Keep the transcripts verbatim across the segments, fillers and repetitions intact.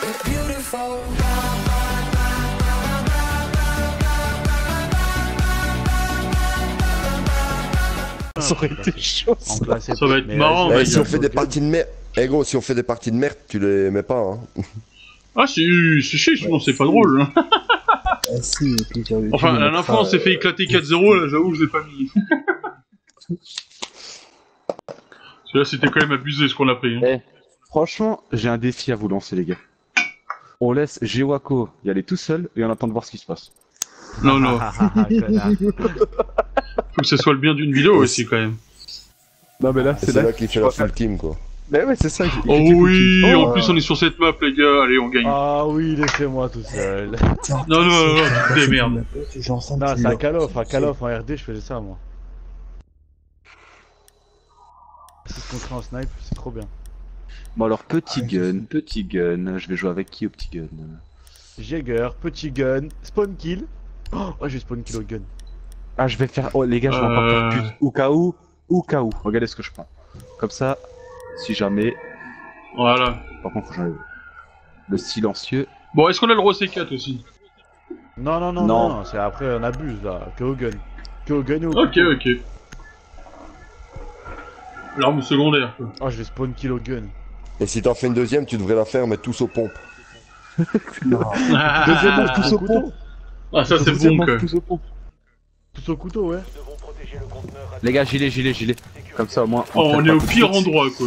Ça aurait été chaud. Ça, ça va être marrant. Eh, si on fait des parties de merde, eh gros, si on fait des parties de merde, tu les mets pas. Hein. Ah si, si, si, sinon c'est pas drôle. Hein. Ah, si, puis sur YouTube, enfin, la dernière fois on s'est fait éclater quatre zéro, là j'avoue que je l'ai pas mis. Celui-là c'était quand même abusé ce qu'on a pris. Hein. Eh, franchement, j'ai un défi à vous lancer, les gars. On laisse Gewako y aller tout seul et on attend de voir ce qui se passe. Non, non. Faut que ce soit le bien d'une vidéo aussi quand même. Non mais là c'est là, là qu'il fait la full team quoi. Mais ouais c'est ça. Oh oui, oh, en plus on est sur cette map les gars, allez on gagne. Ah oui, laissez-moi tout seul. Non non non, non, tu te démerdes. Non c'est un Call of, un Call of en R D je faisais ça moi. six contre un en snipe, c'est trop bien. Bon alors petit gun, petit gun, je vais jouer avec qui au petit gun? Jäger, petit gun, spawn kill. Oh je vais spawn kill au gun. Ah je vais faire, oh les gars je vais encore faire plus, au cas où, au cas où, regardez ce que je prends. Comme ça, si jamais... Voilà. Par contre faut que j'enlève le silencieux. Bon est-ce qu'on a le Rosé quatre aussi? Non non non non, non c'est après on abuse là, que au gun. Que au gun ou au Ok couteau. Ok. L'arme secondaire quoi. Oh je vais spawn kill au gun. Et si t'en fais une deuxième, tu devrais la faire mettre tous aux pompes. Non. Deuxième tous aux pompes. Ah ça c'est bon quoi. Tous aux pompes. Tous au couteau ouais. Les gars gilet gilet gilet. Comme ça au moins... On, oh, on est au pire endroit quoi.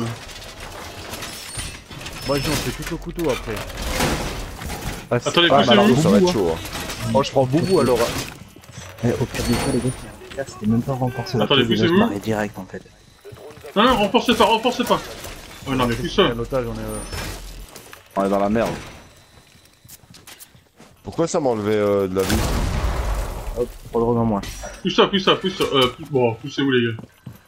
Moi je on fait tout au couteau après. Ah, attendez, ah, poussez bah, vous ça va être chaud. Hein. Oh je prends Boubou alors. Eh, au pire des cas les gars, c'était même pas renforcé. Attendez, poussez-vous. Je direct en fait. Non non, renforcez pas, renforcez pas. Oh non mais plus ça. Un otage on est... Euh... On est dans la merde. Pourquoi ça m'a enlevé euh, de la vie? Hop, pour le revenir moi. Pousse ça, pousse ça, pousse ça. Euh, pousse... Bon, poussez-vous les gars.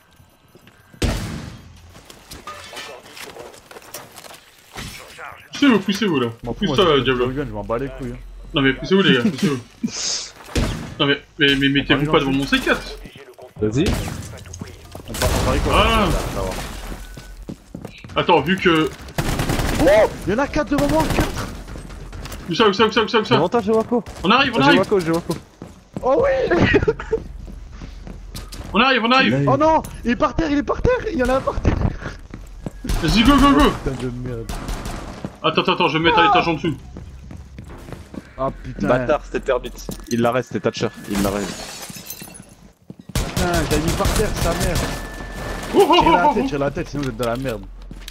Poussez-vous, poussez-vous là. Pousse ça, Diablo. Je m'en bats les couilles. Hein. Non mais poussez-vous les gars, poussez-vous. Non mais, mais, mais mettez-vous pas devant mon C quatre. Vas-y. On part en Paris quoi. Ah. Attends, vu que... Oh, y'en a quatre devant moi, quatre. Où ça, où ça, où ça, où ça, où ça? Devant toi, Gewako. On arrive, on arrive. Gewako, Gewako. Oh oui. On arrive, on arrive. Oh non, il est par terre, il est par terre. Il y en a un par terre. Vas-y, go, go, go. Putain de merde. Attends, attends, attends, je vais me mettre à l'étage en dessous. Ah putain. Bâtard, c'était Terbit. Il la reste, c'était Thatcher. Il la reste. Putain, j'ai mis par terre, sa mère. Oh, oh, Tire la oh, tête, oh. tire la tête, sinon vous êtes dans la merde.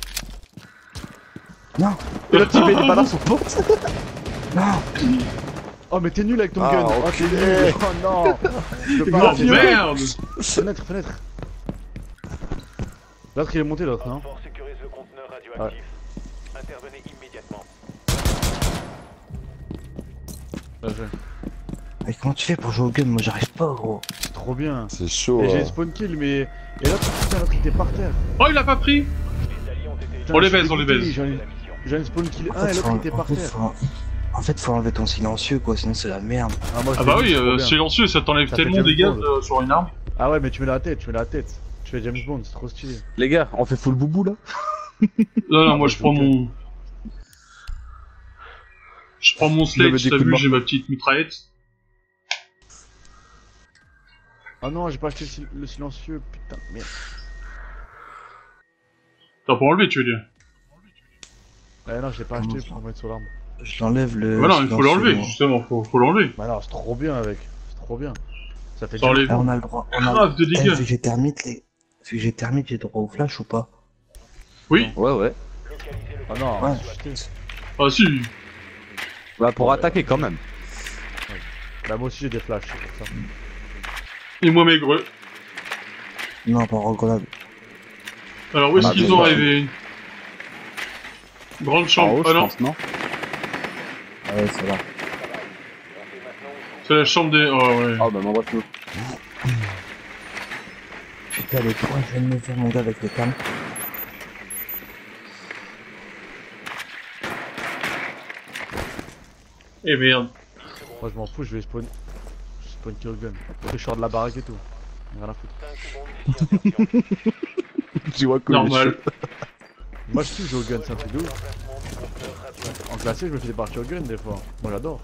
Non. Et le type il est pas là, son pote. Non. Oh mais t'es nul avec ton Ah, gun. Oh t'es nul. Oh non. Je peux pas. Oh merde. Fenêtre, fenêtre. L'autre il est monté l'autre, non? Sécurise le conteneur radioactif. Intervenez immédiatement. Là, je... Mais comment tu fais pour jouer au gun? Moi j'arrive pas gros. C'est trop bien. C'est chaud. Et j'ai Hein. spawn kill mais... Et l'autre, putain, l'autre il était par terre. Oh, il a pas pris. Putain, On les je baise, suis on les dégoûté, baise. J'en ai... j'en ai spawn kill En un fait, et l'autre faut- il était en par fait, terre. faut- En fait faut enlever ton silencieux quoi, sinon c'est la merde. Ah, moi, je Ah l'ai bah dit, oui, c'est trop euh, bien. silencieux, ça t'enlève Ça fait tellement des James gaz Bond. euh, sur une arme. Ah ouais mais tu mets la tête, tu mets la tête. Tu fais James Bond, c'est trop stylé. Les gars, on fait full Boubou là. Non, non, moi je prends mon... Je prends mon Il avait sledge, des t'as coups de vu, marque. j'ai ma petite mitraillette. Ah non, j'ai pas acheté le, sil- le silencieux, putain, merde. T'as pas enlevé, tu veux dire? Ah non, je l'ai pas Comment acheté ça pour mettre sur l'arme. Je l'enlève le. Bah non, il faut silencieux, l'enlever, moi. justement, faut, faut l'enlever. Bah non, c'est trop bien avec. C'est trop bien. Ça fait Ça enlève Ah, on a le droit. On a... grave de Eh, dégâts. vu que j'ai termite les. Vu que j'ai termite, j'ai droit au flash ou pas? Oui. Ouais, ouais. Ah non, Ouais. putain. Ah si. Bah pour attaquer quand même. Bah moi aussi j'ai des flashs, c'est pour ça. Et moi maigre. Non, pas regrenade. Alors où est-ce Ah, qu'ils des ont fois. arrivé? Grande En chambre. haut, Ah je non, pense, non? Ah ouais, c'est là. c'est la chambre des... Oh ouais. Ah bah m'envoie tout. Putain, les trois, je viens de me faire mon gars avec le cam. Eh merde. Moi je m'en fous, je vais spawn. Je spawn kill gun. Parce que je sors de la baraque et tout. Rien à foutre. Tu vois que Normal. Moi je suis joué au gun, c'est un truc de ouf. En classé, je me fais des parties au gun des fois. Moi j'adore.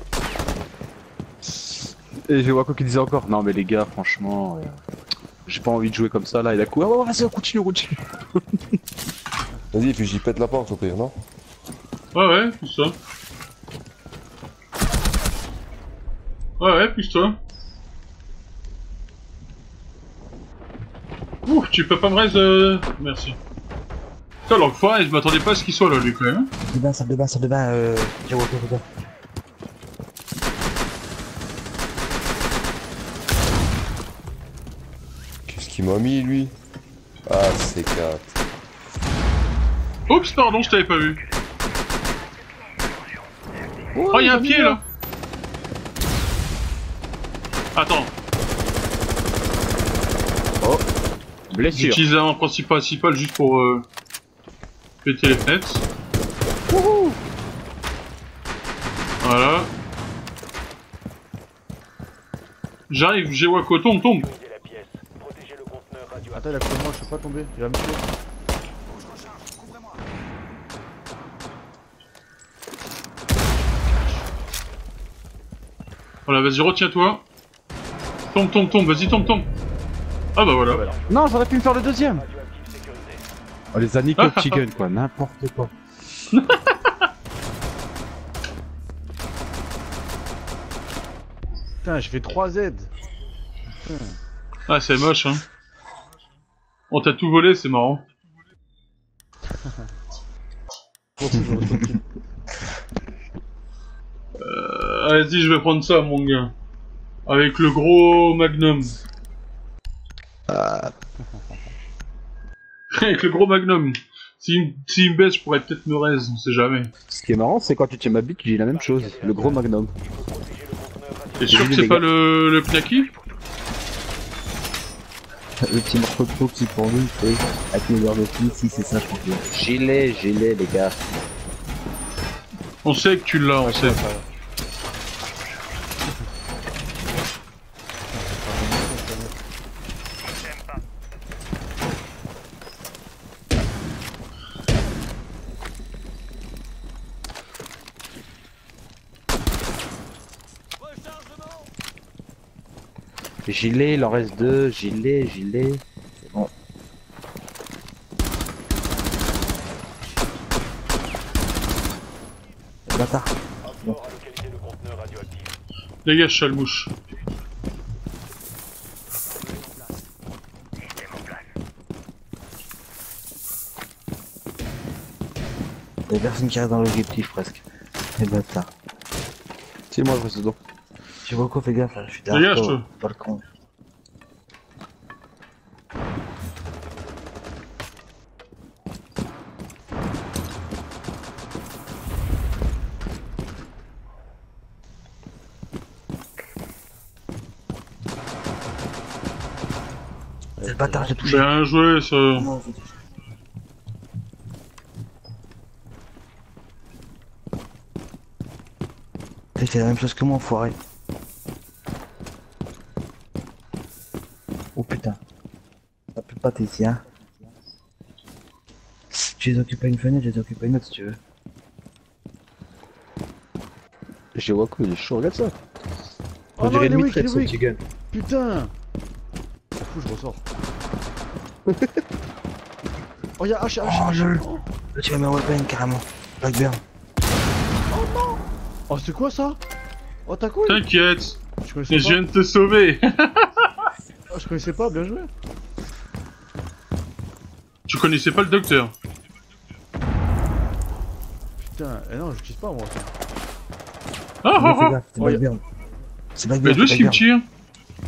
Et je vois quoi qu'il disait encore. Non mais les gars, franchement, euh, j'ai pas envie de jouer comme ça là. Il a coup. Ah ouais, vas-y, on continue, on continue. Vas-y, puis j'y pète la porte au pire, non? Ouais, ouais, plus toi. Ouais, ouais, plus toi. Ouh, tu peux pas me raise, euh... Merci. Putain, l'enfoiré, je m'attendais pas à ce qu'il soit là, lui, quand même. Salle de bain, salle de bain, salle de bain, euh... J'ai repéré, regarde. Qu'est-ce qu'il m'a mis, lui? Ah, c'est quatre. Oups, pardon, je t'avais pas vu. Oh, y'a un pied, là. Attends. Blessure. J'utilise un principal principal juste pour euh, péter les fenêtres. Wouhou. Voilà. J'arrive, j'ai Wako, tombe, tombe. Fouillez la pièce. Protégez le conteneur radioactif. Attends, il a côté de moi, je peux pas tomber. Il va me tuer. Voilà, vas-y, retiens-toi. Tombe, tombe, tombe, vas-y, tombe, tombe. Ah bah voilà. Non, j'aurais pu me faire le deuxième. Radioactif sécurisé. Oh, les années au petit gun quoi, n'importe quoi. Putain, j'ai fait trois Z. Putain. Ah, c'est moche, hein. On t'a tout volé, c'est marrant. Euh, Vas-y, je vais prendre ça, mon gars. Avec le gros magnum. Avec le gros magnum. S'il si me baisse, je pourrais peut-être me raise, on sait jamais. Ce qui est marrant, c'est quand tu tiens ma bite, tu dis la même chose. Le gros magnum. T'es sûr que Vas-y, c'est les pas gars. le, le Knacky? Le petit morceau de peau qui pour lui, c'est avec les heures de fille, si c'est ça, je crois que Gilet, gilet, les gars. On sait que tu l'as, on sait. Gilet, il en reste deux. Gilet, gilet. C'est bon. Le bâtard. Fort à localiser le conteneur radioactif. Dégage, chalmouche. Y'a personne qui reste dans l'objectif presque. Le bâtard. Si, moi je reste dedans. Tu vois quoi, fais gaffe, là, je suis Dégage, derrière toi. toi. Pas le con. C'est le bâtard, j'ai touché. Bien joué, ça. Non, j'ai touché. Il fait la même chose que moi, enfoiré. Oh putain. Ça peut pas ici, hein. Tu les occupes à une fenêtre, je les occupe à une autre si tu veux. J'ai Waku, il est chaud, regarde ça. Oh On non, dirait il est une weak, mitraille il est ce weak. petit gun. Putain. M'en fous, je ressors. Oh, y'a H, H, Oh, H. je... Là, tu vas mettre weapon carrément. Blackburn. Oh, c'est quoi ça? Oh, t'as quoi? T'inquiète, Je connaissais je pas. viens de te sauver. Oh, je connaissais pas, bien joué. Tu connaissais pas le docteur. Putain, eh non, j'utilise pas moi. Ah Mais ah fais ah. gaffe, c'est Oh, y'a- Blackburn. C'est Mais Blackburn. d'où c'est est-ce qu'il me Blackburn. tire?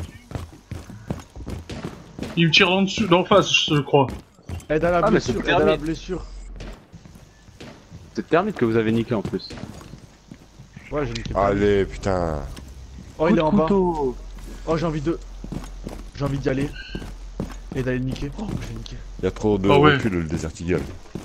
Il me tire d'en dessus, d'en face, je crois. Aide à la Ah, mais c'est blessure, aide à la thermite. blessure. C'est thermite que vous avez niqué en plus. Ouais, j'ai niqué. pas. Allez, putain. Oh, il est en bas. couteau. Oh, j'ai envie de. J'ai envie d'y aller. Et d'aller le niquer. Oh, je vais niquer. Il y a trop de Ah ouais. recul, le Desert Eagle.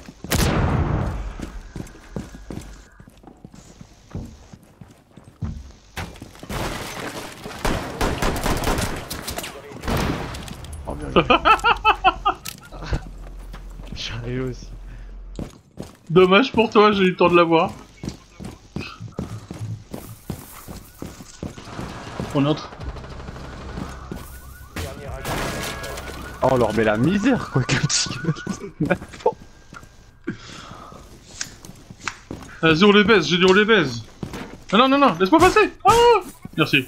Oh, bien joué. J'ai arrivé aussi. Dommage pour toi, j'ai eu le temps de l'avoir. On entre. Dernier agent. Oh, on leur met la misère, quoi, qu'un petit gueule. Vas-y, on les baise, j'ai dit on les baise. Ah non, non, non, laisse-moi passer. Ah merci.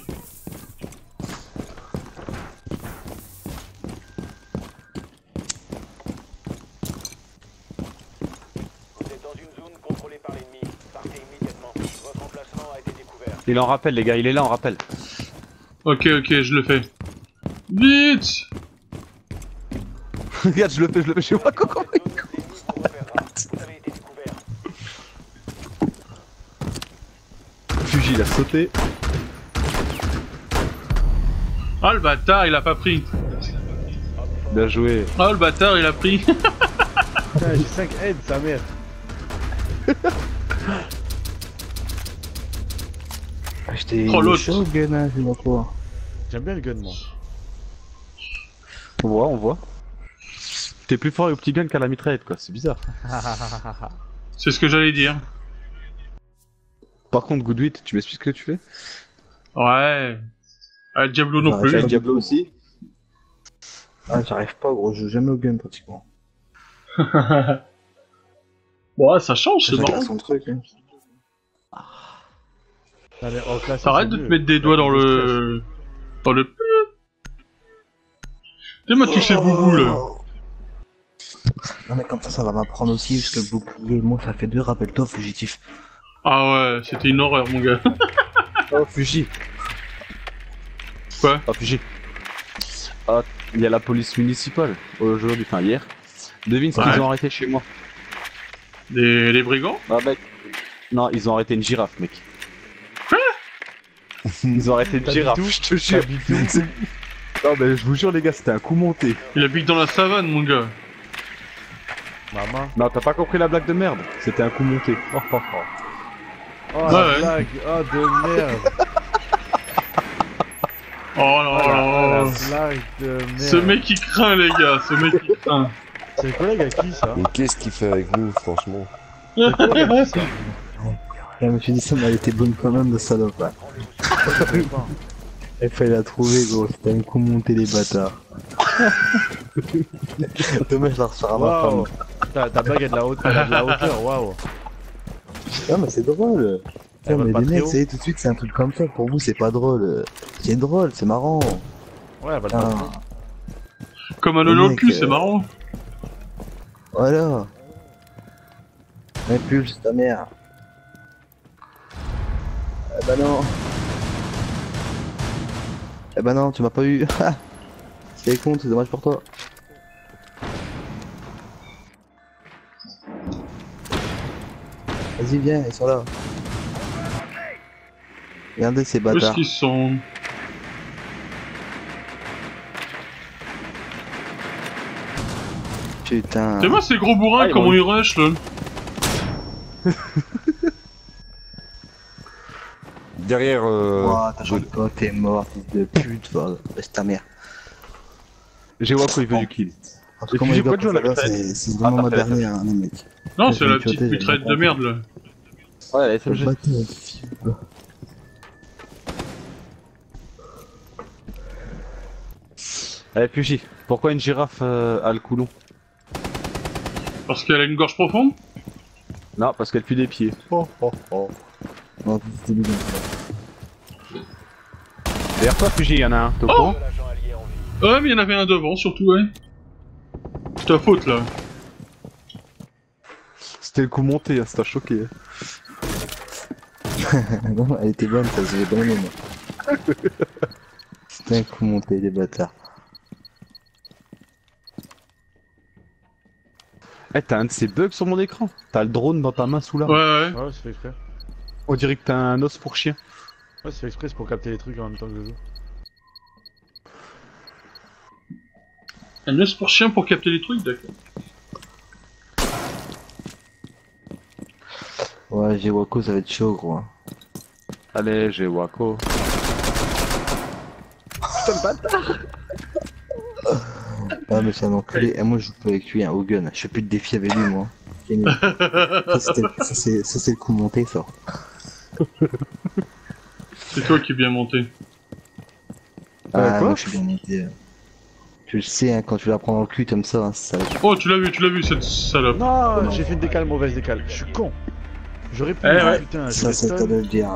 Vous êtes dans une zone contrôlée par l'ennemi. Partez immédiatement. Votre emplacement a été découvert. Il en rappelle, les gars, il est là, on rappelle. Ok, ok, je le fais. Vite. Regarde, je le fais, je le fais chez moi, Coco. L'ennemi vous repérera. Vous avez été découvert. Fuji, il a sauté. Ah le bâtard, il a pas pris. Bien joué. Ah le bâtard, il a pris. Putain, j'ai cinq heads, sa mère. Acheter Oh, le l'autre. shotgun, hein, je sais pas quoi. J'aime bien le gun, moi. On voit, on voit. T'es plus fort au petit gun qu'à la mitraillette, quoi, c'est bizarre. C'est ce que j'allais dire. Par contre, Goodwit, tu m'expliques ce que tu fais? Ouais. Ah, Diablo non Ouais, plus. j'avais- Diablo aussi? Ah, j'arrive pas, gros, je joue jamais au gun pratiquement. Ouais, ça change, c'est Chacun marrant. son truc, hein. Allez, en classe, Arrête de te mettre des doigts dans le... Dans le... T'es m'a touché le boubou, là. Non, mais comme ça, ça va m'apprendre aussi, parce que le bouclier, moi, ça fait deux, rappelle-toi, fugitif. Ah ouais, c'était une horreur, mon gars. Oh, Fuji. Quoi? Oh, Fuji. Ah, il y a la police municipale, aujourd'hui, enfin hier. Devine ce Ouais. qu'ils ont arrêté chez moi. Des... Les brigands? Ah, mec. Non, ils ont arrêté une girafe, mec. Quoi? Ils ont arrêté une T'habites girafe, où je te jure. T'habites où C'est- Non, mais je vous jure, les gars, c'était un coup monté. Il habite dans la savane, mon gars. Maman. Non, t'as pas compris la blague de merde. C'était un coup monté. Oh, oh, oh. Oh, Ouais, la ouais. blague. Oh, de merde. Oh là Oh, la, là. la blague de merde. Ce mec il craint, les gars, ce mec il craint. C'est le collègue à qui, ça? Mais qu'est-ce qu'il fait avec nous, franchement? Je me suis dit, ça m'a été bonne quand même, de salope, là. Il fallait la trouver, gros, c'était un coup monté, les bâtards. Dommage, je la ressors à ma Waouh. femme. Ta, ta blague a de la hauteur, elle a de la hauteur, waouh. Non, mais c'est drôle. Elle Non, va mais pas les très mecs, haut. c'est tout de suite, c'est un truc comme ça. Pour vous, c'est pas drôle. C'est drôle, c'est marrant. Ouais, elle va le Putain, battre. Comme un Le lolo le mec, cul, euh, c'est marrant. voilà. Impulse ta mère. Eh bah non. Eh bah non, tu m'as pas eu. C'est con, c'est dommage pour toi. Vas-y, viens, ils sont là. Regardez ces Où est-ce bâtards. qu'ils sont? Putain. C'est moi ces gros bourrins, Ah, ils comment vont- ils rush là? Derrière, euh... Ouah, t'as changé pas, t'es mort, fils de pute, va. Laisse ta mère. J'ai Wako, il veut du kill. En tout Et cas, puis, moi, j'ai les gars, pas de jeu à la pour ça, mitraillette. c'est c'est vraiment Ah, ma t'as fait, dernière, hein, les mecs. Non, Ouais, c'est la j'ai petite piloté, j'ai mitraillette bien de merde là. Ouais, elle est Le bâtard, fils de- Allez, Fuji, pourquoi une girafe euh, a le coulon? Parce qu'elle a une gorge profonde? Non, parce qu'elle pue des pieds. Oh, oh, oh. Non, c'est bizarre. Derrière toi, Fuji, il y en a un. T'es au Oh courant? Seul agent allié en vie. Ouais, mais il y en avait un devant surtout, ouais. C'est ta faute là. C'était le coup monté, hein, ça t'a choqué. Non, elle était bonne, ça, j'ai bien aimé, moi. C'était un coup monté, les bâtards. Eh, t'as un de ces bugs sur mon écran. T'as le drone dans ta main sous la. Ouais, ouais. Ouais, c'est fait exprès. On dirait que t'as un os pour chien. Ouais, c'est fait exprès, c'est pour capter les trucs en même temps que je joue. Un os pour chien pour capter les trucs, d'accord. Ouais, j'ai Wako, ça va être chaud, gros. Allez, j'ai Wako. Ah, mais c'est un enculé. Et moi, je joue pas avec lui, hein, au gun. Je fais plus de défi avec lui, moi. C'est nul. Ça, c'était- ça, c'est ça, c'est le coup monté, ça. C'est toi qui es bien monté. Euh, Ah, quoi moi je suis bien monté. euh. Tu le sais, hein, quand tu la prends dans le cul comme ça, hein, ça va être... Oh, tu l'as vu, tu l'as vu, cette salope. Non, j'ai fait une décale, mauvaise décale. Je suis con. J'aurais pu, Eh ouais. putain, je Ça, vais c'est stun. toi de le dire.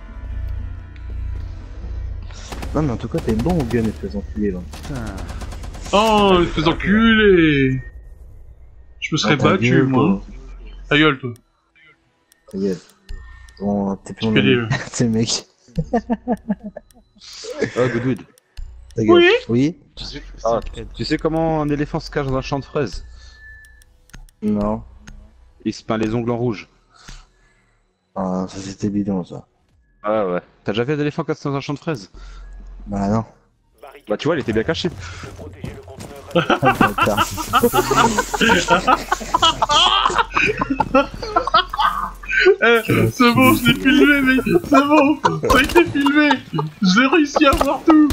Non, mais en tout cas, t'es bon au gun, espèce d'enculé, là. Putain. Oh, espèce d'enculé. Je me serais Ah, ta battu, gueule, moi. toi. Ta gueule, toi. Ta gueule. Bon, t'es plus Tu mon fais des... ami. T'es mec. Oh, Goodwood. Ta gueule. Oui. Oui. Tu sais, ah, tu sais comment un éléphant se cache dans un champ de fraises? Non. Il se peint les ongles en rouge. Ah, ça c'était bidon, ça. Ah ouais. T'as déjà vu un éléphant caché dans un champ de fraises? Bah non. Bah tu vois, il était bien caché. Protéger le conteneur. Ah, bâtard. Eh, c'est bon, je l'ai filmé, mec. C'est bon, ça a été filmé. J'ai réussi à voir tout.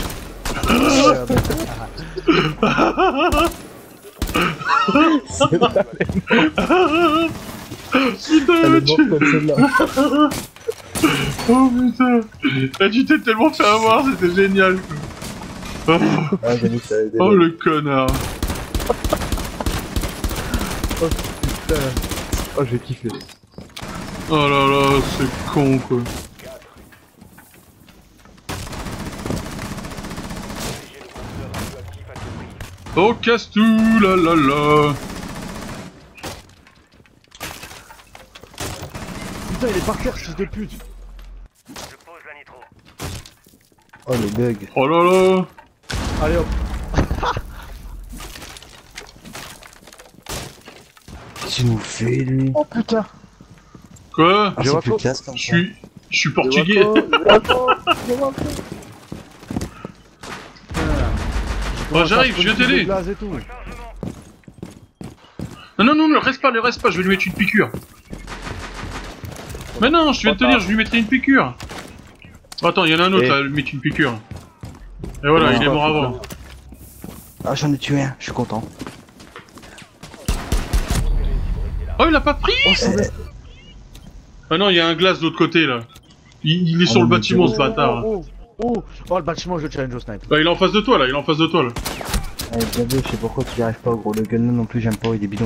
Putain, tu... Oh putain. Eh, tu t'es tellement fait avoir, c'était génial. Quoi. Oh, Ah, j'avoue que ça a aidé. oh le connard. Oh, j'ai kiffé. Oh là là, c'est con quoi. Oh casse tout, là là là. Putain, il est par terre, fils de pute. Oh, les bugs. Oh là là. Allez hop. Tu nous fais, lui. Oh putain. Quoi? Ah, J'ai c'est repos- plus classe, comme Je ça. suis... Je suis portugais. Oh j'arrive, je vais t'aider. Glace et tout. Non non non, ne reste pas, ne reste pas, je vais lui mettre une piqûre. Mais non, je viens de te dire, je lui mettrai une piqûre. Oh, attends, il y en a un autre Et- là, lui mettre une piqûre. Et voilà, Non, il est pas mort foutre, avant. Ah, j'en ai tué un, je suis content. Oh, il a pas pris. Oh, c'est... Ah non, il y a un glace de l'autre côté là. Il, il est sur Oh, le mais bâtiment ce Oh, bâtard. oh, oh, oh, oh, le bâtiment, je le challenge au snipe. Bah, il est en face de toi là, il est en face de toi là. Allez, bien vu, je sais pourquoi tu y arrives pas, gros. Le gun non plus, j'aime pas, il est bidon.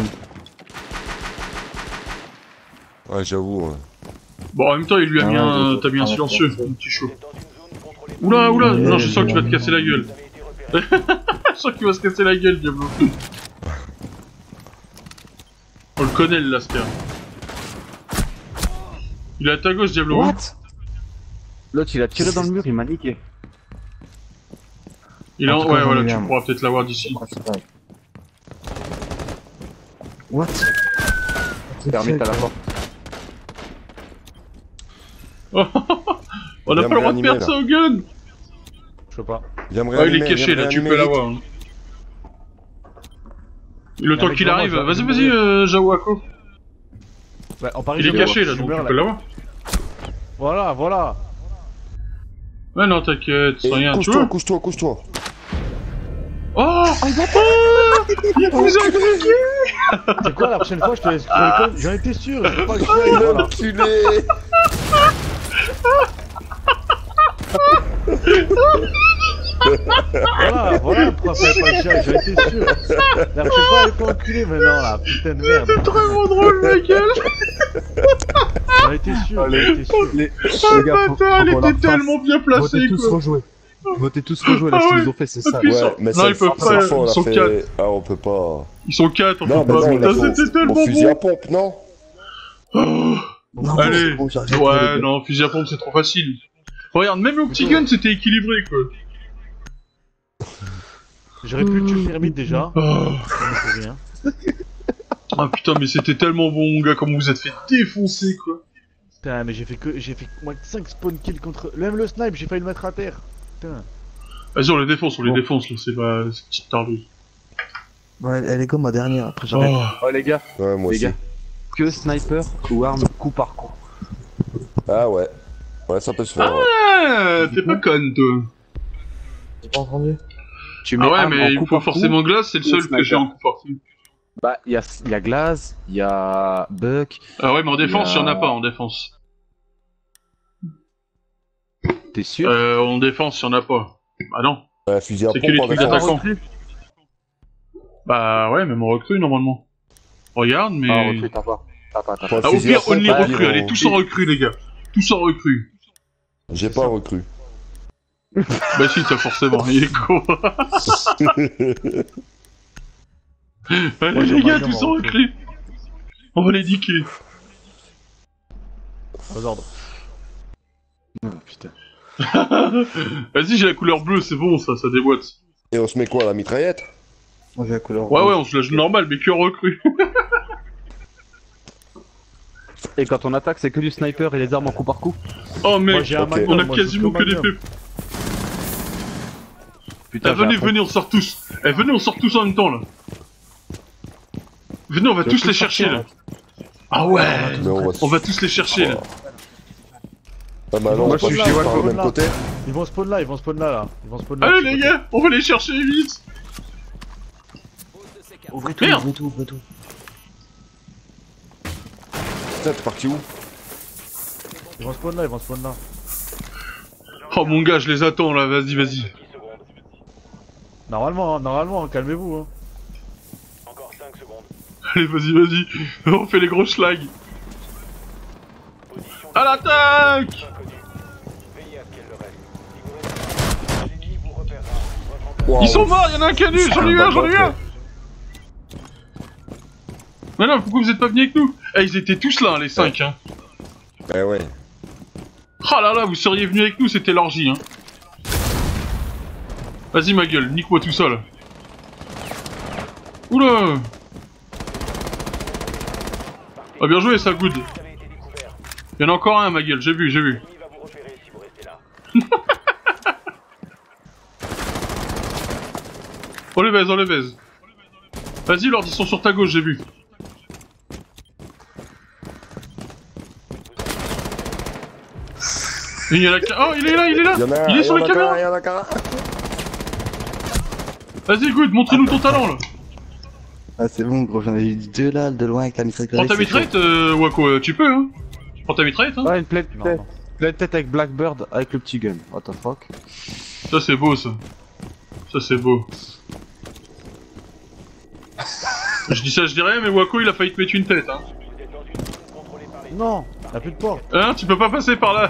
Ouais, j'avoue. Ouais. Bon, en même temps, il lui a Ah mis ouais, un. je- T'as mis un ah, silencieux, ouais. un petit chaud. Dans une zone contrôlée. Oula, oula, Ouais, non, je sens que tu vas te ouais, casser la Vous gueule. avez été repéré. Je sens qu'il va se casser la gueule, Diablo. On le connaît le Lascar. Il est à ta gauche, Diablo. What? L'autre il a tiré dans le mur, il m'a niqué. Il est en. En tout cas, Ouais, j'en ai voilà, mis tu un, pourras peut-être l'avoir d'ici. Ah, c'est vrai. What? Permis à la porte. On a Viens pas me le droit de réanimer, perdre là. ça au gun. Je peux pas. Viens me Ah, il est réanimer, caché viens me là, tu réanimer, peux vite. l'avoir. hein. Le temps mec qu'il devant arrive, moi, vas-y, je vais vas-y, mourir. euh, Jawako. Ouais, en Paris, Il est je caché le là, vois, donc je tu meurs, peux là. l'avoir. Voilà, voilà. Ouais, non, t'inquiète, c'est Et rien, tu couche-toi, vois. couche-toi, couche-toi. Oh, oh, il vous a craqué. C'est quoi la prochaine fois, je te laisse crever le J'en étais sûr, je sais pas que je suis voilà. Enculé. Voilà, voilà pourquoi fallait pas le chien, j'en étais sûr. La prochaine fois, elle était enculée maintenant, là, putain de merde. C'est vraiment drôle, ma gueule. J'en étais sûr, j'en étais sûr. Les, Oh, les gars, le faut- bâtard, faut il qu'on leur était fasse- tellement bien placé, Votez tous quoi. rejouer. Votez tous rejouer là, Ah ce qu'ils ouais. nous ont fait, c'est ça. Puis- Ouais, mais Non, c'est ils peuvent c'est pas, fort, on ils l'a sont fait- quatre. Ah, on peut pas. Ils sont quatre, on Non, peut mais pas. non, Putain, il c'était faut tellement au fusil à bon. pompe, non? Oh. Non, Allez. c'est bon, j'arrête, les Ouais, gars. non, fusil à pompe, c'est trop facile. Regarde, même au petit gun, c'était équilibré, quoi. J'aurais pu le tuer Fermite déjà. Oh. Ça me fait rien. Ah putain, mais c'était tellement bon, mon gars, comme vous vous êtes fait défoncer, quoi. Putain, mais j'ai fait que. J'ai fait moins de cinq spawn kills contre. Même le snipe, j'ai failli le mettre à terre. Putain. Vas-y, on les défonce, on les Bon. défonce, là, c'est pas. C'est une petite tardeuse. Ouais, elle est comme ma dernière, après j'arrête. Oh. Oh les gars, Ouais, moi les aussi. gars. Que sniper ou arme coup par coup. Ah ouais. Ouais, ça peut se faire. ouais. Ah, t'es pas conne, toi. J'ai pas entendu. Tu Ah ouais, arme en mais il coup faut par coup. forcément glace, c'est le ou seul sniper. que j'ai en coup par coup. Bah, il y a, y a Glaze, il y a Buck. Ah ouais, mais en défense, Il y a- y'en a pas, en défense. T'es sûr? Euh, en défense, y'en a pas. Ah non. Un fusil à C'est pompe que les en trucs défense. d'attaquant. Bah ouais, même en recrue normalement. Regarde, mais. Ah, recrue, t'as pas. T'as pas, t'as Pour pas. un Ah, au fusil à pire, on pompe, les au recrues, pire, allez, on- tous en recrue, les gars. Tous en recrue. J'ai pas recru. Bah si, t'as forcément, il est con. Allez, Moi, les j'aimerais gars, bien tous m'en en recrue. recrue. On va les niquer. Aux ordres. Oh, putain. Vas-y, j'ai la couleur bleue, c'est bon, ça, ça déboîte. Et on se met quoi, la mitraillette? Moi j'ai la couleur Ouais, rouge. ouais, on se la joue normal, mais que en recrue. Et quand on attaque, c'est que du sniper et les armes en coup par coup. Oh Moi mec, j'ai un ok. magnum. on a moi, je quasiment joue que des magnum. pépes. Putain, Eh, venez, j'ai un venez, on sort tous. Eh, venez, on sort tous en même temps, là. Venez, on va Je vais tous tous les chercher, sortir, là. Ah ouais, Mais on va... on va tous les chercher, là. Ah bah non, Moi, on je suis passe chez par Waco. le même côté. Ils vont spawn là, ils vont spawn là, là. Ils vont spawn là. Allez, je sais les pas. gars, on va les chercher vite. Ouvrez tout, Merde. ouvrez tout, ouvrez tout. Putain, t'es parti où? Ils vont spawn là, ils vont spawn là. Oh mon gars, je les attends, là, vas-y, vas-y. Normalement, hein, normalement, hein, calmez-vous. Hein. Encore cinq secondes. Allez, vas-y, vas-y. On fait les gros schlags. Position À l'attaque. inconnue. Veillez à ce qu'elle le reste. Si vous restez, l'ennemi vous repérera. Votre emplacement. Waouh. Ils sont morts, y'en a un qui a nu, j'en ai eu un, j'en ai eu un. Mais non, pourquoi vous êtes pas venus avec nous? Eh, ils étaient tous là, hein, les cinq, hein. Eh ouais. Ah là là, vous seriez venus avec nous, c'était l'orgie, hein. Vas-y ma gueule, nique-moi tout ça là. Oula. Ah bien joué ça, good. Vous avez été découvert. Y'en a encore un ma gueule, j'ai vu, j'ai vu. L'ennemi va vous repérer si vous restez là. On les baise, on les baise. Vas-y Lord, ils sont sur ta gauche, j'ai vu. Il y en a qu'un. Oh, il est là, il est là. Il y en a un, Il est sur il y les en a qu'un, caméras. il y en a qu'un. Vas-y good, montre-nous ton talent là. Ah c'est bon gros, j'en ai eu deux là, de loin avec la mitraillette. Prends ta mitraillette, euh, Wako, euh, tu peux hein. Prends ta mitraillette hein. Ah, une pleine Non, tête. non. Pleine tête avec Blackbird avec le petit gun. What the fuck? Ça c'est beau ça. Ça c'est beau. Je dis ça, je dis rien, mais Wako il a failli te mettre une tête hein. Vous êtes dans une zone contrôlée par l'ennemi. Non, y'a plus de porte. Hein, tu peux pas passer par là.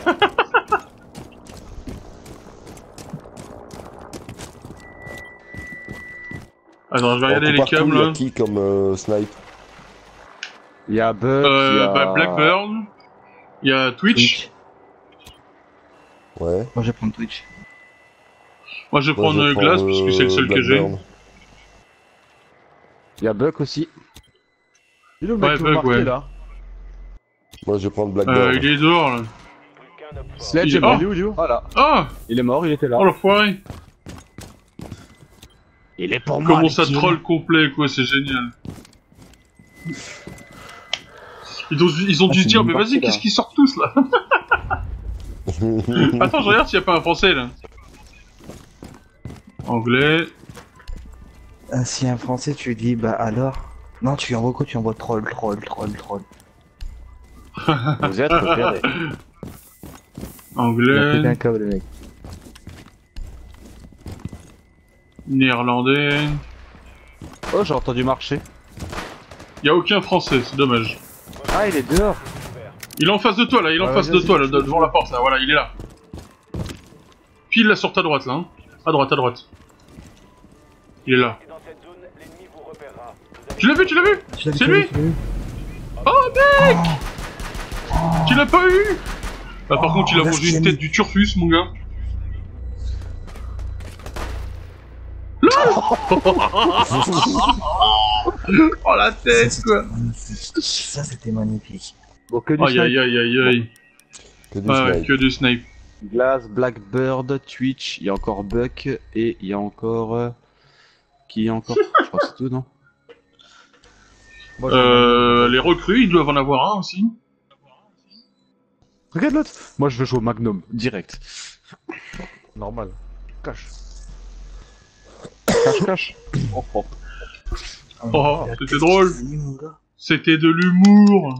Attends, je vais regarder les cams Il y là. a qui comme euh, snipe? Il y a Bug, il y Euh, a... bah Blackbird. Il y a Twitch. Twitch. Ouais. Moi je vais prendre Twitch. Moi je vais Moi, prendre je euh, prends, Glace parce que c'est le seul que j'ai. Blackburn. Il y a Buck aussi. Il est où le mec Ouais, qui vous bug, marquez ouais. là? Moi je vais prendre Euh, Blackburn. il est dehors là. Plus qu'un homme fort. Sledge Il- est mort. Oh Il est où, il est où? Voilà. Ah. Il est mort, il était là. Oh l'enfoiré. Il est pour Comment ça troll complet quoi, c'est génial. Ils ont, ils ont Ah, dû c'est se dire, une mais partie, vas-y, là. qu'est-ce qu'ils sortent tous là? Attends, je regarde s'il y a pas un français là. Anglais. Ah, si un français tu lui dis bah alors. Non tu envoies quoi? Tu envoies troll, troll, troll, troll. Vous êtes repérés. Il a pété Anglais. un câble le mec. Néerlandais. Oh, j'ai entendu marcher. Y a aucun français, c'est dommage. Ah, il est dehors. Il est en face de toi là, il est en Ouais, face de vas-y, toi là, vas-y. devant la porte là, voilà, il est là. Pile là sur ta droite là, hein. À droite, à droite. Il est là. Dans cette zone, l'ennemi vous repérera. Vous avez Tu l'as vu, tu l'as vu? Je l'avais C'est pas lui vu, je l'avais vu. Oh mec! Tu l'as pas eu? Bah par contre il a Oh, mangé une Bastien. tête du turfus mon gars. Oh la Ça, tête c'était quoi! magnifique. Ça c'était magnifique. Bon, que du Aïe aïe snipe. aïe aïe aïe. Que du Ouais, snipe. que du snipe. Glass, Blackbird, Twitch, il y a encore Buck et il y a encore... euh, Qui y a encore? Je crois que c'est tout, non? Moi, je- Euh, les recrues, ils doivent en avoir un aussi. Regarde l'autre. Moi, je veux jouer au Magnum, direct. Normal. Cache. Cache, cache. Oh, oh. Oh, c'était drôle. Salut, mon gars. C'était de l'humour.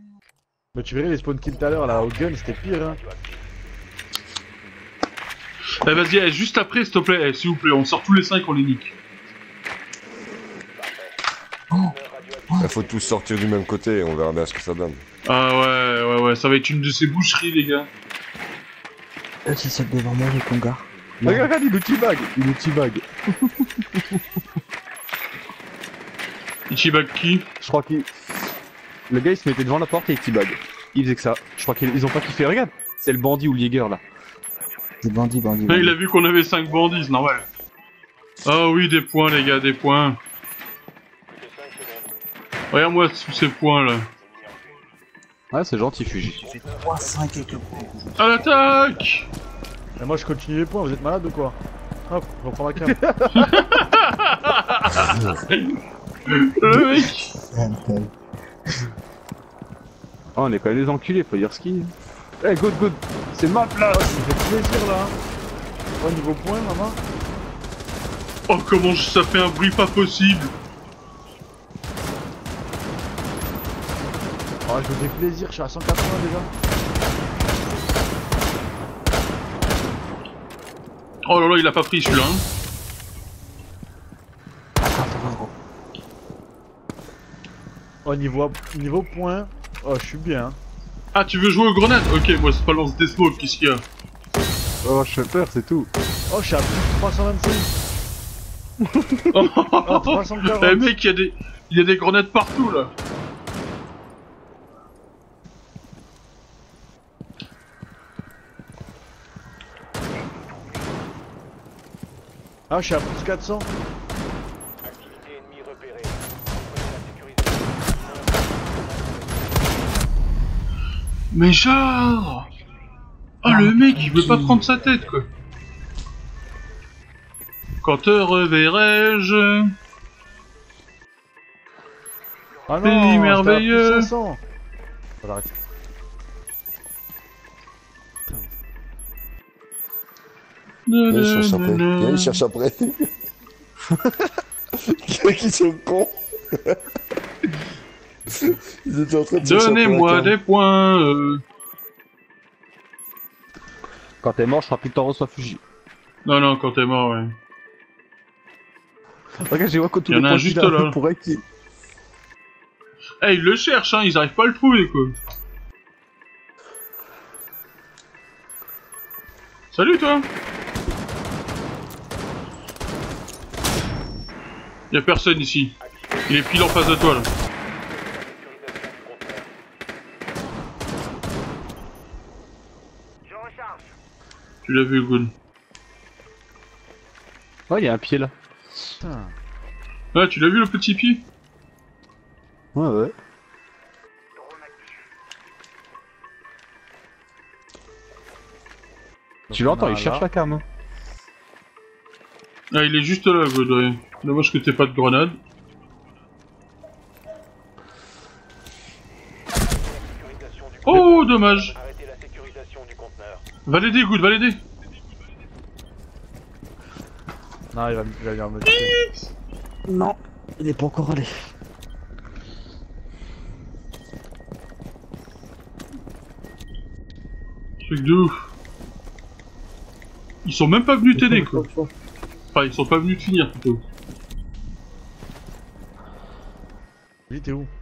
Mais tu verrais les spawn kills tout à l'heure là au gun, c'était pire hein. Eh vas-y, eh, juste après, s'il te plaît, eh, s'il vous plaît, on sort tous les cinq, on les nique. Il faut tous sortir du même côté, on verra bien ce que ça donne. Ah ouais, ouais, ouais, ça va être une de ces boucheries, les gars. Euh, c'est celle devant moi, les congas. Regarde, regarde, il nous teabag, il nous teabag. Ichibag qui? Je crois qu'il... Le gars il se mettait devant la porte et il teabag. Il faisait que ça. Je crois qu'ils ils ont pas kiffé. Regarde, c'est le bandit ou le Jäger là. C'est bandit, bandit. Ah, il bandit. a vu qu'on avait cinq bandits, c'est normal. Ah oui, des points, les gars, des points. Regarde-moi tous ces points là. Ouais, c'est gentil, Fuji. trois, cinq et quelques points. À l'attaque! Et moi je continue les points, vous êtes malade ou quoi? Hop, je reprends la cam. Le mec! Oh, on est quand même des enculés, faut dire ski. Eh, hey, good, good. C'est ma place. Ça fait plaisir là. Oh, niveau points, maman. Oh, comment je- ça fait un bruit pas possible! Oh, je me fais plaisir, je suis à cent quatre-vingts déjà. Oh là là, il a pas pris celui-là, hein. Oh, niveau, niveau points. Oh, je suis bien. Ah, tu veux jouer aux grenades? Ok, moi c'est pas le lance des smokes, qu'est-ce qu'il y a? Oh, je fais peur, c'est tout. Oh, je suis à plus de trois cent vingt-cinq. Oh, Oh, trois cent quarante. Eh mec, il y a des... il y a des grenades partout là! Ah, je suis à plus de quatre cents. Activité ennemie repérée. Prenez la sécurisation. Mais genre... Oh le mec, il veut pas prendre sa tête quoi! Quand te reverrai-je? Ah Pays non, merveilleux. j'étais à plus de cinq cents. Faut l'arrêter. Viens, il cherche après. Viens, il cherche après. Qui sont cons. Ils étaient en train de chercher après la Donnez-moi cam. des points. euh. Quand t'es mort, je ferai plus que t'en reçois Fuji. Non, non, quand t'es mort, ouais. Regarde, j'ai vois que tous Y en les a un points juste qu'il a là. pour acquis. Eh, ils le cherchent, hein, ils arrivent pas à le trouver, quoi. Salut, toi. Y'a personne ici. Il est pile en face de toi, là. Tu l'as vu, Goon. Oh, il y a un pied là. Putain. Ah, tu l'as vu, le petit pied? Ouais, ouais. Tu l'entends, il cherche la cam. Hein. Ah, il est juste là, God, ouais. Dommage que t'aies pas de grenade. Oh, dommage. Arrêtez la sécurisation du conteneur. Va l'aider, Good, va l'aider. Non, il va, il va venir me tuer. Non, il est pas encore allé. Truc de ouf. Ils sont même pas venus t'aider, quoi. Enfin, ils sont pas venus te finir, plutôt. Lui, t'es où?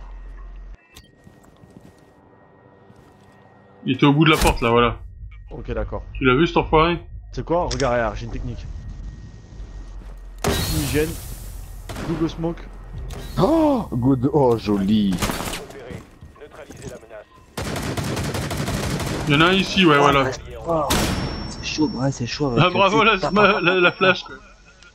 Il était au bout de la porte, là, voilà. Ok, d'accord. Tu l'as vu, cet enfoiré? C'est quoi? Regarde, regarde, j'ai une technique. Hygiène. Double smoke. Oh, good. Oh, joli. Repérez. Neutralisez la menace. Y'en a un ici, ouais, voilà. Oh, c'est chaud, ouais, c'est chaud. avec Ah, le bravo, tic, la, tac, sma- tac, la, tac, la tac. flash, quoi.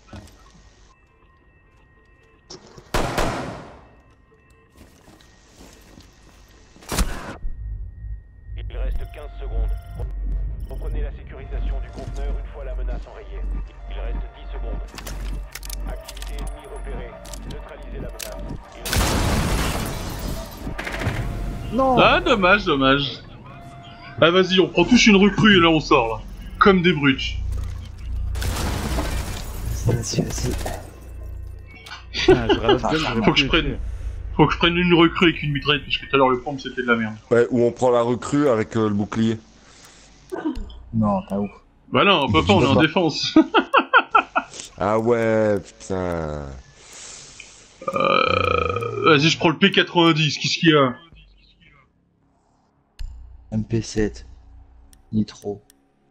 Il reste quinze secondes. Reprenez la sécurisation du conteneur une fois la menace enrayée. Il reste dix secondes. Activité ennemie repérée. Neutralisez la menace. Il reste... Non! Ah, dommage, dommage. Ah, vas-y, on prend tous une recrue et là, on sort, là. Comme des brutes. Vas-y, vas-y. Putain, je rêve bien, j'aurais Faut que pu je les prenne. tuer. Faut que je prenne une recrue avec une mitraille, parce que tout à l'heure, le pompe, c'était de la merde. Ouais, ou on prend la recrue avec euh, le bouclier. Non, t'as ouf. Bah non, on peut pas, on est en défense. Ah ouais, putain. Euh... Vas-y, je prends le P quatre-vingt-dix, qu'est-ce qu'il y a? M P sept. Nitro.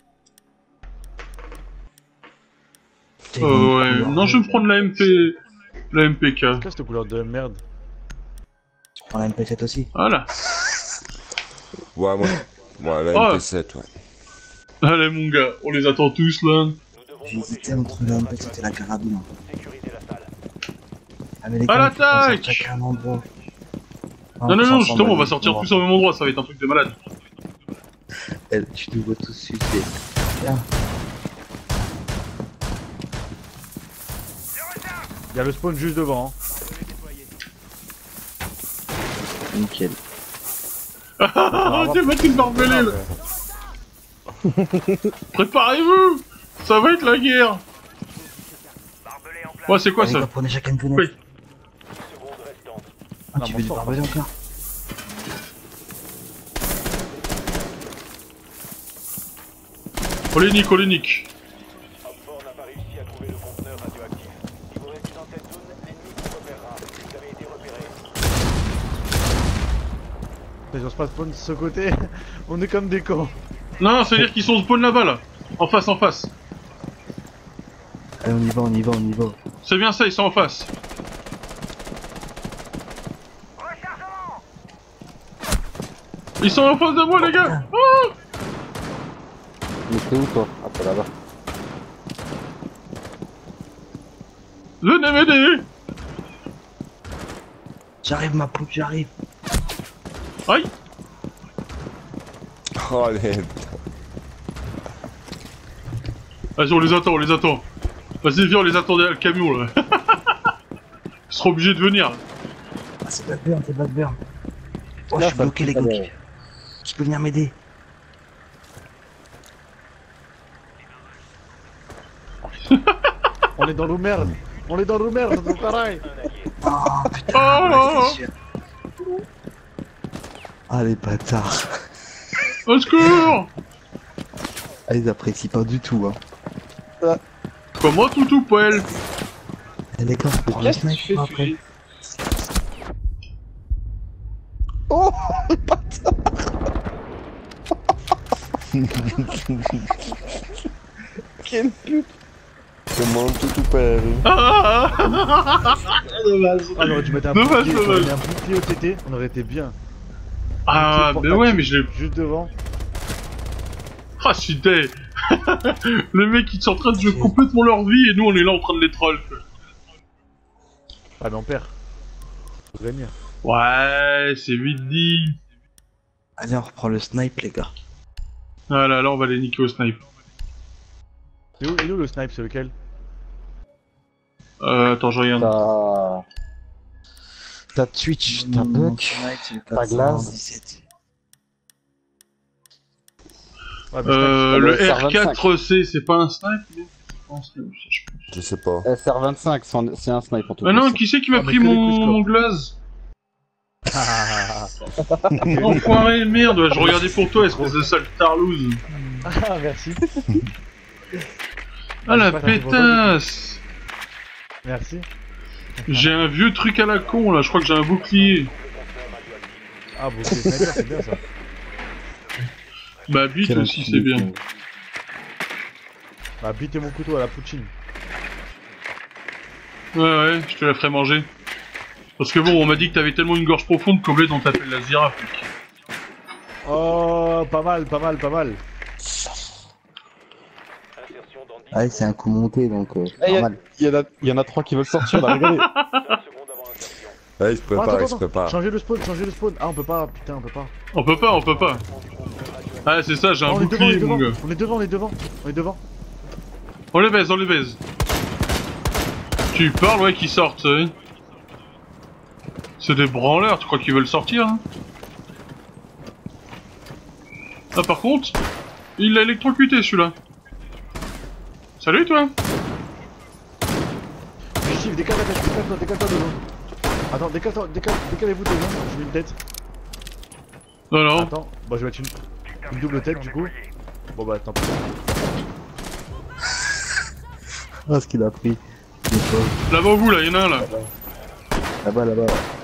Euh, ouais. Non, je vais me prendre la M P... La M P K. Qu'est-ce que cette couleur de merde? Tu prends la M P sept aussi? Voilà. Ouais, moi. Ouais, la Oh. M P sept, ouais. Allez, mon gars, on les attend tous, là. J'ai hésité entre la M P sept et la carabine. Sécurisez la salle. Ah, mais les À gars, il faut qu'on sorte l'attaque! chacun un endroit. Non, non, non, justement, on va sortir tous au même endroit, ça va être un truc de malade. Elle, tu nous vois tous sucer. Viens. Y'a le spawn juste devant. Hein. Nickel. Ah, t'es battu le barbelé, là. Préparez-vous! Ça va être la guerre! Ouais, c'est quoi Allez, les ça? gars, prenez chacun une Oui. fenêtre. Seconde restante. Ah, Non, tu mon veux du sang. barbelé encore? On les nique, on les nique. Hopfort n'a pas réussi à trouver le conteneur radioactif. Si vous restez dans cette zone, l'ennemi vous repérera. Vous avez été repéré. Ils osent pas spawn de ce côté. On est comme des cons. Non, ça veut dire qu'ils sont spawn là-bas, là. En face, en face. Allez, on y va, on y va, on y va. C'est bien ça, ils sont en face. Ils sont en face de moi, les gars. Oh, Mais c'est où toi? Ah, t'es là-bas. venez m'aider. J'arrive, ma poutre, j'arrive. Aïe. Oh, allez. Vas-y, on les attend, on les attend. Vas-y, viens, on les attend derrière le camion, là. Ils seront obligés de venir. Ah, c'est Blackburn, c'est Blackburn. Oh, je suis bloqué, les gars. Qui... qui peut venir m'aider? On est dans l'eau merde. On est dans l'eau merde, c'est pareil. Oh, putain, Oh. ouais, c'est sûr. Ah, les bâtards. Au secours. Ah, ils apprécient pas du tout, hein. Quoi, moi, toutou, poêle. Eh, les gars, on prend le sniper après. Oh, le bâtard. Quelle pute. Comment tout tout père. Ah, dommage. Ah, on aurait dû mettre un Dommage, bouclier, on dommage. aurait mis un bouclier au T T, on aurait été bien. Ah, Bouclier mais ouais, portatif, mais je l'ai... juste devant. Ah, je suis deg. Le mec, ils sont en train de jouer complètement leur vie et nous, on est là en train de les troll. quoi. Ah, mais on perd. Faut gagner. Ouais, c'est vite dit. Allez, on reprend le snipe, les gars. Voilà, là, on va les niquer au snipe. Et où, et où le snipe, c'est lequel? Euh, attends, je regarde. T'as. T'as Twitch, t'as Mon Buck, snipe, c'est le t'as quatre cent Glace. dix-sept. Ouais, mais Euh, le le S R R vingt-cinq. quatre C, c'est pas un snipe lui C'est pas un snipe, ça, je pense. Je sais pas. S R vingt-cinq, c'en- c'est un snipe en tout cas. Ah non, qui c'est qui m'a Ah, mais pris que des mon, coups de mon glace? Ah, Enfoiré, merde, je regardais pour toi, espèce de sale tarlouse. ah, merci. Ah la j'ai pas fait pétasse. Merci. J'ai un vieux truc à la con là, je crois que j'ai un bouclier. Ah, bon, c'est sniper, c'est bien ça. Ma bite Quel aussi, c'est bien. Bah, bitez mon couteau à la poutine. Ouais, ouais, je te la ferai manger. Parce que bon, on m'a dit que t'avais tellement une gorge profonde qu'au bled on t'appelle la Zira. Oh, pas mal, pas mal, pas mal. Insertion dans dix Ah, c'est un coup monté, donc euh, Eh, y a- normal. Il y, en a- il y en a trois qui veulent sortir, là, regardez. secondes avant insertion. Ouais, il se Oh, prépare, attends, il se attends, prépare. Changez le spawn, changez le spawn. Ah, on peut pas, putain, on peut pas. On peut pas, on peut pas. Ah, c'est ça, j'ai un Oh, on, est devant, on, bouclier, est mon devant, gars. on est devant, on est devant, on est devant. On les baise, on les baise. Tu parles, ouais, qu'ils sortent, tu sais. C'est des branleurs, tu crois qu'ils veulent sortir, hein? Ah, par contre, il l'a électrocuté, celui-là. Salut, toi. Steve, décale la tête, décale-toi, décale-toi devant. Attends, décale-toi, décale, décalez-vous devant, je mets une tête. Non, non. Attends, bah je vais mettre une, une double tête du coup. Bon bah tant pis. Ah, ce qu'il a pris. Il est pauvre. Là-bas au bout, là, y'en a un là. Là-bas, là-bas.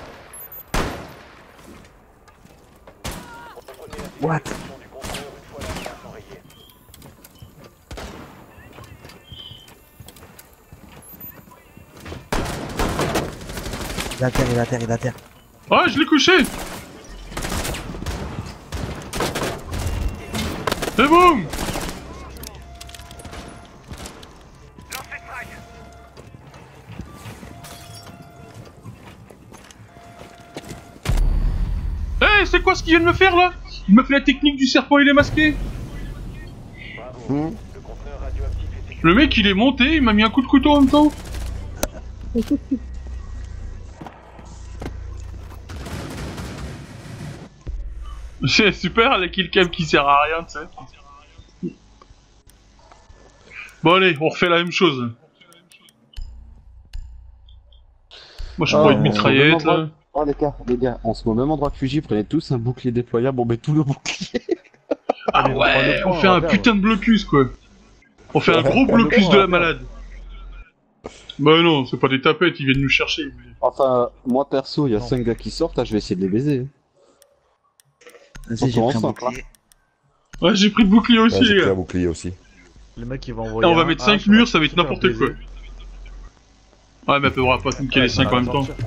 What? Il est à terre, il est à terre, il est à terre. Ah, je l'ai couché. Et boum. Eh, hey, c'est quoi ce qu'il vient de me faire là? Il m'a fait la technique du serpent, il est masqué. Hmm. Le mec il est monté, il m'a mis un coup de couteau en même temps. C'est super, la killcam qui sert à rien, tu sais. Bon allez, on refait la même chose. Moi je Ah, prends une on- mitraillette on- là. Oh les gars, les gars, on se met au même endroit que Fuji, prenez tous un bouclier déployable, on met tout le bouclier. Ah Allez, on prend ouais, le on point, fait un regarde. putain de blocus quoi. On fait un gros prend le blocus point, de la regarde. malade. Bah non, c'est pas des tapettes, ils viennent nous chercher. Enfin, moi perso, il y a Non. cinq gars qui sortent, là, je vais essayer de les baiser. Vas-y, j'ai On pris un commence, bouclier. Ouais, j'ai pris le bouclier aussi Ouais, j'ai les pris un gars. bouclier aussi. Le mec il va Et envoyer. on va un mettre H, cinq on murs, ça va être se faire n'importe quoi. baiser. Ouais, mais elle pourra pas niquer les Ouais, cinq ça en va même temps. sortir.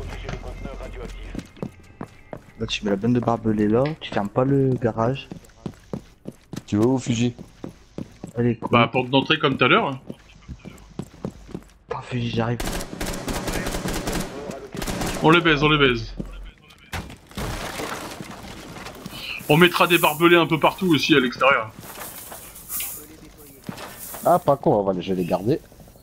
Là, tu mets la benne de barbelé là, tu fermes pas le garage. Tu vas où, Fuji? Allez, cool. Bah, porte d'entrée comme tout à l'heure. Parfait, j'arrive. On les baise, on les baise. On mettra des barbelés un peu partout aussi à l'extérieur. Ah, pas con, on va les, je vais les garder.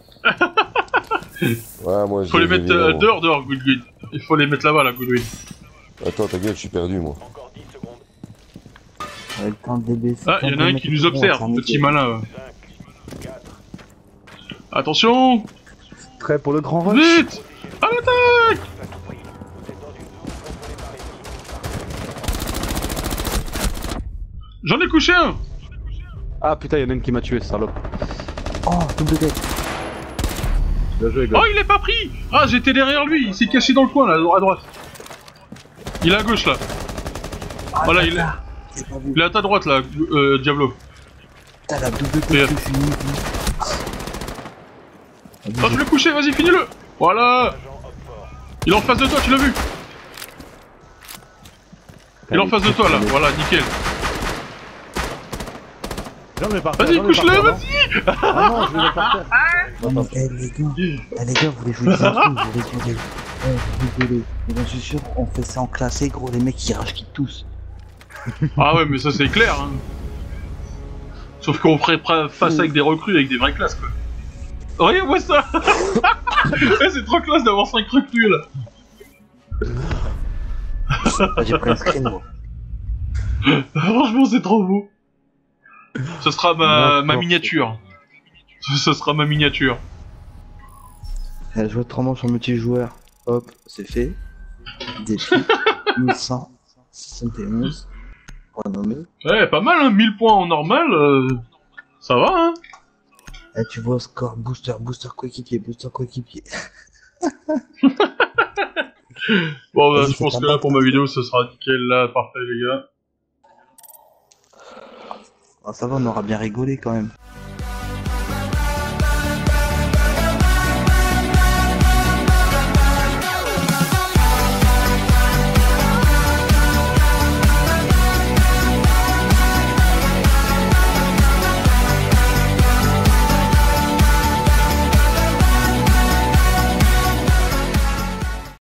Ouais, moi je Faut les mettre viens, euh, moi. dehors, dehors, Goodwin. Il faut les mettre là-bas, là, Goodwin. Attends, ta gueule, je suis perdu, moi. Encore dix secondes. Avec le temps de D B C. Ah, il y en a un qui nous observe, petit malin. ouais. cinq, quatre, Attention, Prêt pour le grand rush. vite. À l'attaque. J'en ai couché un. Ah putain, il y en a une qui m'a tué, salope. Oh, double deck. Bien joué, gars. Oh, il est pas pris. Ah, j'étais derrière lui, il s'est caché dans le coin, là, à droite. Il est à gauche, là. Voilà, il est... J'ai pas vu. il est à ta droite, là, euh, Diablo. T'as la double deck Et- que je suis mis. Oh, je l'ai couché, vas-y, finis-le. Voilà. Il est en face de toi, tu l'as vu. Il est en face de toi, là. Voilà, nickel. J'en ai par terre. Vas-y, j'en ai couche-le, par terre, vas-y. non Ah non, je le mets par terre. Oh, mais, eh, les gars, eh, les gars, vous voulez jouer des infos, vous voulez rigoler. Eh, vous rigolez. Mais j'en suis sûr, on fait ça en classé, gros, les mecs ils rage quittent tous. Ah ouais, mais ça c'est clair. Hein. Sauf qu'on ferait pra- face avec des recrues avec des vraies classes quoi. Regarde-moi ça. Eh, c'est trop classe d'avoir cinq recrues là. Ah, j'ai pris un screen, moi. Franchement, c'est trop beau. Ce sera ma, ma N'importe miniature. Ce sera ma miniature. Eh, je vois autrement sur multijoueur. Hop, c'est fait. Défi. mille cent soixante et onze. Renommé. Ouais, pas mal, hein, mille points en normal. euh, Ça va, hein. Eh, tu vois, score, booster, booster coéquipier, booster coéquipier. Bon, bah, Vas-y, je pense fais que ta là pour ma vidéo, ce sera nickel là, parfait les gars. Ah, ça va, on aura bien rigolé quand même.